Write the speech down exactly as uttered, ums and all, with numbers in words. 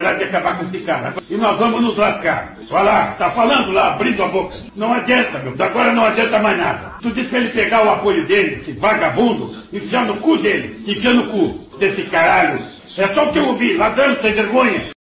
oportunidade de acabar com esse cara. E nós vamos nos lascar. Olha lá, tá falando lá, abrindo a boca. Não adianta, meu. Agora não adianta mais nada. Tu disse pra ele pegar o apoio dele, esse vagabundo, enfiar no cu dele. Enfia no cu desse caralho. É só o que eu ouvi, ladrão sem vergonha.